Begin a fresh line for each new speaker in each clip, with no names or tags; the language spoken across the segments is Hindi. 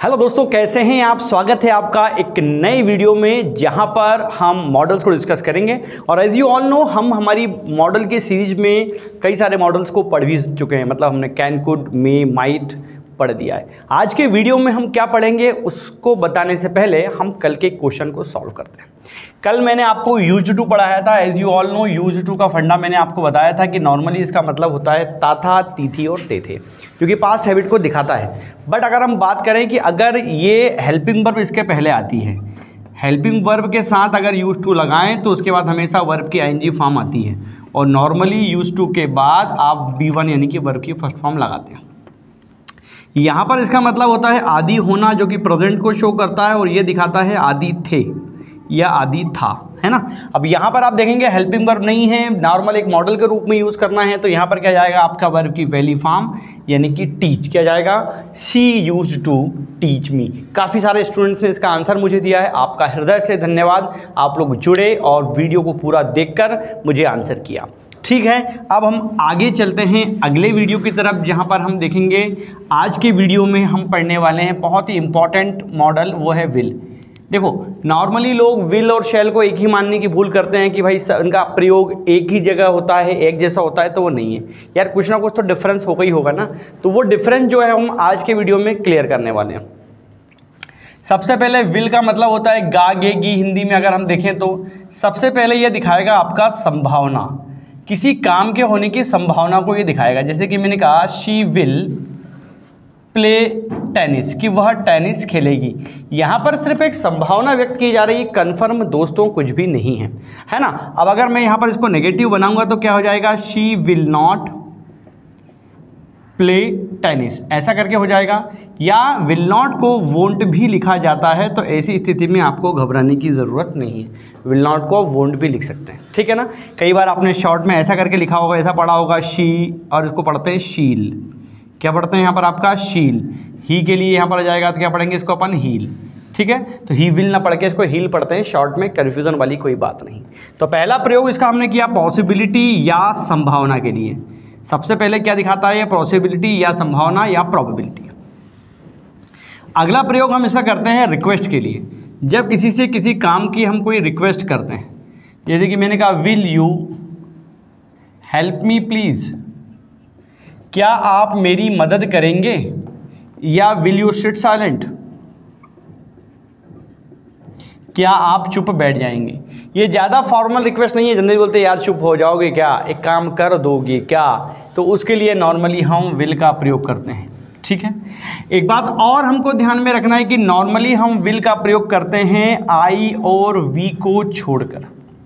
हेलो दोस्तों, कैसे हैं आप। स्वागत है आपका एक नई वीडियो में जहां पर हम मॉडल्स को डिस्कस करेंगे। और एज यू ऑल नो, हम हमारी मॉडल के सीरीज में कई सारे मॉडल्स को पढ़ भी चुके हैं। मतलब हमने कैन, कुड, मे, माइट पढ़ दिया है। आज के वीडियो में हम क्या पढ़ेंगे उसको बताने से पहले हम कल के क्वेश्चन को सॉल्व करते हैं। कल मैंने आपको यूज्ड टू पढ़ाया था। As you all know, used to का फंडा मैंने आपको बताया था कि नॉर्मली इसका मतलब होता है ताथा, तीथी और तेथे, क्योंकि पास्ट हैबिट को दिखाता है। बट अगर हम बात करें कि अगर ये हेल्पिंग वर्ब इसके पहले आती है, हेल्पिंग वर्ब के साथ अगर यूज टू लगाएं तो उसके बाद हमेशा वर्ब की आईएनजी फॉर्म आती है। और नॉर्मली यूज टू के बाद आप B1 यानी कि वर्ब की फर्स्ट फॉर्म लगाते हैं। यहाँ पर इसका मतलब होता है आदि होना, जो कि प्रेजेंट को शो करता है, और ये दिखाता है आदि थे या आदि था, है ना। अब यहाँ पर आप देखेंगे हेल्पिंग वर्ब नहीं है, नॉर्मल एक मॉडल के रूप में यूज़ करना है, तो यहाँ पर क्या जाएगा आपका वर्ब की पहली फॉर्म यानी कि टीच। क्या जाएगा? She used to teach me. काफ़ी सारे स्टूडेंट्स ने इसका आंसर मुझे दिया है। आपका हृदय से धन्यवाद, आप लोग जुड़े और वीडियो को पूरा देखकर मुझे आंसर किया। ठीक है, अब हम आगे चलते हैं अगले वीडियो की तरफ, जहाँ पर हम देखेंगे आज के वीडियो में हम पढ़ने वाले हैं बहुत ही इंपॉर्टेंट मॉडल, वो है विल। देखो, नॉर्मली लोग विल और शैल को एक ही मानने की भूल करते हैं कि भाई उनका प्रयोग एक ही जगह होता है, एक जैसा होता है, तो वो नहीं है यार। कुछ ना कुछ तो डिफरेंस होगा ही होगा ना। तो वो डिफरेंस जो है हम आज के वीडियो में क्लियर करने वाले हैं। सबसे पहले विल का मतलब होता है गा, गे, गी। हिंदी में अगर हम देखें तो सबसे पहले ये दिखाएगा आपका संभावना, किसी काम के होने की संभावना को ये दिखाएगा। जैसे कि मैंने कहा शी विल प्ले टेनिस, कि वह टेनिस खेलेगी। यहाँ पर सिर्फ एक संभावना व्यक्त की जा रही है, कन्फर्म दोस्तों कुछ भी नहीं है, है ना। अब अगर मैं यहाँ पर इसको नेगेटिव बनाऊंगा तो क्या हो जाएगा? She will not play tennis, ऐसा करके हो जाएगा। या विल नॉट को वोंट भी लिखा जाता है, तो ऐसी स्थिति में आपको घबराने की ज़रूरत नहीं है। विल नॉट को वोंट भी लिख सकते हैं, ठीक है ना। कई बार आपने शॉर्ट में ऐसा करके लिखा होगा, ऐसा पढ़ा होगा शी, और इसको पढ़ते हैं शील। क्या पढ़ते हैं यहाँ पर आपका? शील। ही के लिए यहाँ पर आ जाएगा तो क्या पढ़ेंगे इसको अपन? हील। ठीक है, तो ही विल ना पढ़ के इसको हील पढ़ते हैं शॉर्ट में, कन्फ्यूजन वाली कोई बात नहीं। तो पहला प्रयोग इसका हमने किया पॉसिबिलिटी या संभावना के लिए। सबसे पहले क्या दिखाता है? पॉसिबिलिटी या संभावना या प्रोबेबिलिटी। अगला प्रयोग हम इसका करते हैं रिक्वेस्ट के लिए। जब किसी से किसी काम की हम कोई रिक्वेस्ट करते हैं, जैसे कि मैंने कहा will you help me please, क्या आप मेरी मदद करेंगे, या विल यू सिट साइलेंट, क्या आप चुप बैठ जाएंगे। ये ज़्यादा फॉर्मल रिक्वेस्ट नहीं है। जनरली बोलते हैं यार चुप हो जाओगे क्या, एक काम कर दोगे क्या, तो उसके लिए नॉर्मली हम विल का प्रयोग करते हैं। ठीक है, एक बात और हमको ध्यान में रखना है कि नॉर्मली हम विल का प्रयोग करते हैं आई और वी को छोड़कर।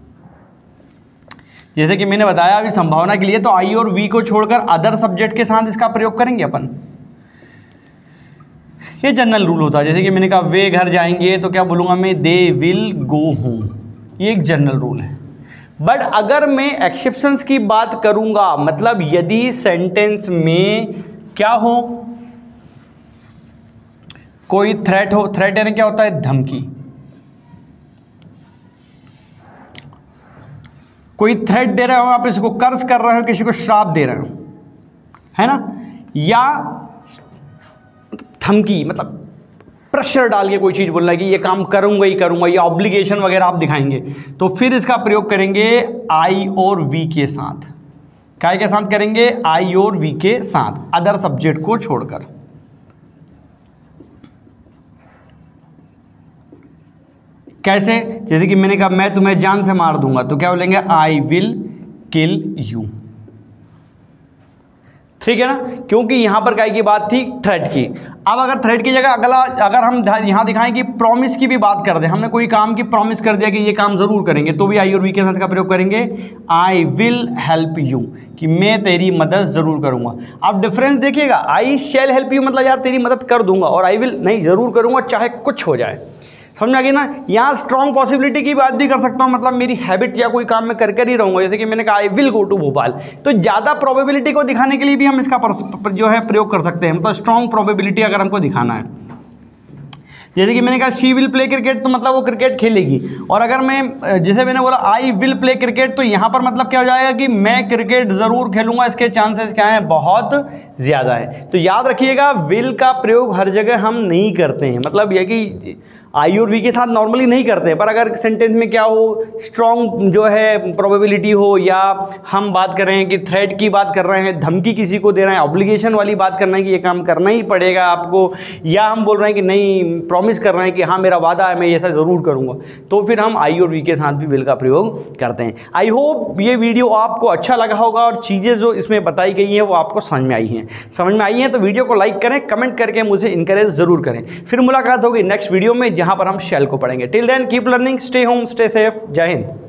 जैसे कि मैंने बताया अभी संभावना के लिए, तो आई और वी को छोड़कर अदर सब्जेक्ट के साथ इसका प्रयोग करेंगे अपन। ये जनरल रूल होता है। जैसे कि मैंने कहा वे घर जाएंगे, तो क्या बोलूँगा मैं? They will go home. ये एक जनरल रूल है। बट अगर मैं एक्सेप्शंस की बात करूँगा, मतलब यदि सेंटेंस में क्या हो, कोई थ्रेट हो, थ्रेट यानी क्या होता है? धमकी। कोई थ्रेट दे रहे हो, आप इसको कर्ज कर रहे हो, किसी को श्राप दे रहे हो, है ना, या धमकी मतलब प्रेशर डाल के कोई चीज़ बोलना है कि ये काम करूंगा ही करूंगा, या ऑब्लिगेशन वगैरह आप दिखाएंगे, तो फिर इसका प्रयोग करेंगे आई और वी के साथ। काय के साथ करेंगे? आई और वी के साथ, अदर सब्जेक्ट को छोड़कर। कैसे? जैसे कि मैंने कहा मैं तुम्हें जान से मार दूंगा, तो क्या बोलेंगे? I will kill you. ठीक है ना, क्योंकि यहां पर काय की बात थी? थ्रेट की। अब अगर थ्रेट की जगह अगर हम यहां दिखाएं कि प्रॉमिस की भी बात कर दें, हमने कोई काम की प्रॉमिस कर दिया कि ये काम जरूर करेंगे, तो भी आई और वी के साथ का प्रयोग करेंगे आई विल हेल्प यू, कि मैं तेरी मदद जरूर करूंगा। अब डिफरेंस देखिएगा, आई शैल हेल्प यू मतलब यार तेरी मदद कर दूंगा, और आई विल नहीं, जरूर करूंगा चाहे कुछ हो जाए। समझ में आ गई ना। यहाँ स्ट्रॉन्ग पॉसिबिलिटी की बात भी कर सकता हूँ, मतलब मेरी हैबिट या कोई काम मैं कर ही रहूँगा। जैसे कि मैंने कहा I will go to Bhopal, तो ज़्यादा प्रोबेबिलिटी को दिखाने के लिए भी हम इसका जो है प्रयोग कर सकते हैं, मतलब स्ट्रॉन्ग प्रोबेबिलिटी अगर हमको दिखाना है। जैसे कि मैंने कहा शी विल प्ले क्रिकेट, तो मतलब वो क्रिकेट खेलेगी। और अगर मैं जैसे मैंने बोला आई विल प्ले क्रिकेट, तो यहाँ पर मतलब क्या हो जाएगा कि मैं क्रिकेट ज़रूर खेलूंगा, इसके चांसेस क्या हैं, बहुत ज़्यादा है। तो याद रखिएगा विल का प्रयोग हर जगह हम नहीं करते हैं, मतलब यह कि आई और वी के साथ नॉर्मली नहीं करते हैं, पर अगर सेंटेंस में क्या हो, स्ट्रॉन्ग जो है प्रोबेबिलिटी हो, या हम बात कर रहे हैं कि थ्रेट की बात कर रहे हैं, धमकी किसी को दे रहे हैं, ऑब्लिगेशन वाली बात करना है कि ये काम करना ही पड़ेगा आपको, या हम बोल रहे हैं कि नहीं प्रॉमिस कर रहे हैं कि हाँ मेरा वादा है मैं ऐसा ज़रूर करूँगा, तो फिर हम आई और वी के साथ भी विल का प्रयोग करते हैं। आई होप ये वीडियो आपको अच्छा लगा होगा और चीज़ें जो इसमें बताई गई हैं वो आपको समझ में आई हैं। तो वीडियो को लाइक करें, कमेंट करके मुझे इनकरेज ज़रूर करें। फिर मुलाकात होगी नेक्स्ट वीडियो में जहाँ पर हम शेल को पढ़ेंगे। Till then keep learning, stay home, stay safe, जय हिंद।